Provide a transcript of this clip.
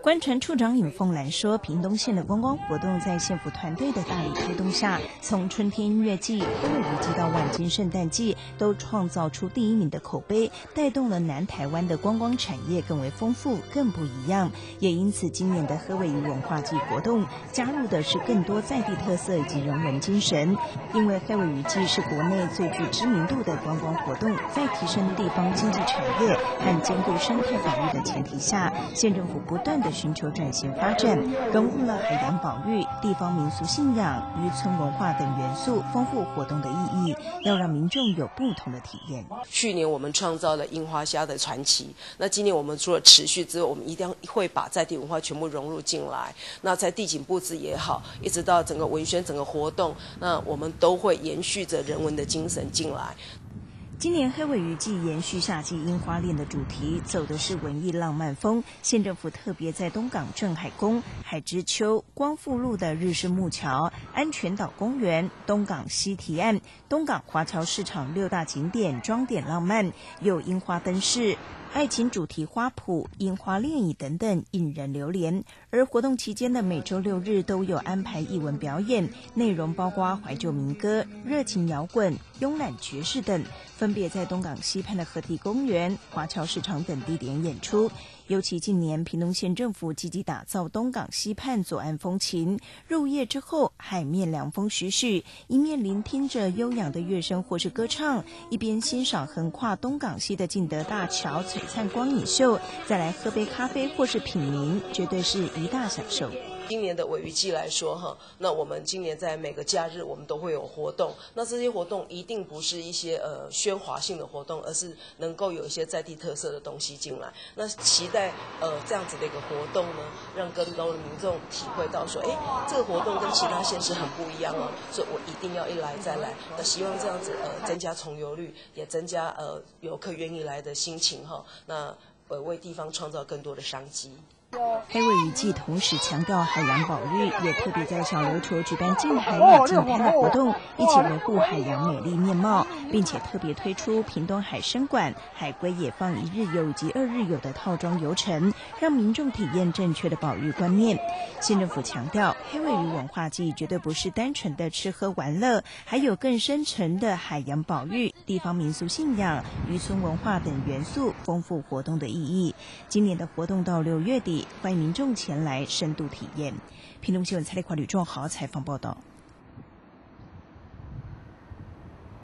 观船处长尹凤兰说，屏东县的观光活动在县府团队的大力推动下，从春天音乐季、黑尾鱼季到晚间圣诞季，都创造出第1名的口碑，带动了南台湾的观光产业更为丰富、更不一样。也因此，今年的黑尾鱼文化季活动加入的是更多在地特色以及人文精神。因为黑尾鱼季是国内最具知名度的观光活动，在提升地方经济产业和兼顾生态保育的前提下，县政府不断的寻求转型发展，融入了海洋保育、地方民俗信仰、渔村文化等元素，丰富活动的意义，要让民众有不同的体验。 去年我们创造了樱花虾的传奇，那今年我们除了持续之外，我们一定会把在地文化全部融入进来。那在地景布置也好，一直到整个文宣整个活动，那我们都会延续着人文的精神进来。 今年黑尾鱼季延续夏季樱花恋的主题，走的是文艺浪漫风。县政府特别在东港镇海宫、海之丘、光复路的日式木桥、安全岛公园、东港西堤岸、东港华侨市场6大景点装点浪漫，有樱花灯饰、爱情主题花圃、樱花恋椅等等，引人流连。而活动期间的每周6日都有安排艺文表演，内容包括怀旧民歌、热情摇滚、慵懒爵士等，分别在东港西畔的河堤公园、华侨市场等地点演出。尤其近年屏东县政府积极打造东港西畔左岸风情，入夜之后海面凉风徐徐，一面聆听着悠扬的乐声或是歌唱，一边欣赏横跨东港西的敬德大桥璀璨光影秀，再来喝杯咖啡或是品茗，绝对是一大享受。 今年的尾鱼季来说那我们今年在每个假日我们都会有活动，那这些活动一定不是一些喧哗性的活动，而是能够有一些在地特色的东西进来。那期待这样子的一个活动呢，让更多的民众体会到说，这个活动跟其他县市很不一样哦，所以我一定要一来再来。那希望这样子增加重游率，也增加游客愿意来的心情那为地方创造更多的商机。 黑尾鱼季同时强调海洋保育，也特别在小琉球举办近海与近滩的活动，一起维护海洋美丽面貌，并且特别推出屏东海参馆海龟野放1日游以及2日游的套装游程，让民众体验正确的保育观念。县政府强调，黑尾鱼文化季绝对不是单纯的吃喝玩乐，还有更深层的海洋保育、地方民俗信仰、渔村文化等元素，丰富活动的意义。今年的活动到6月底，欢迎民众前来深度体验。屏东新闻蔡丽华、吕仲豪采访报道。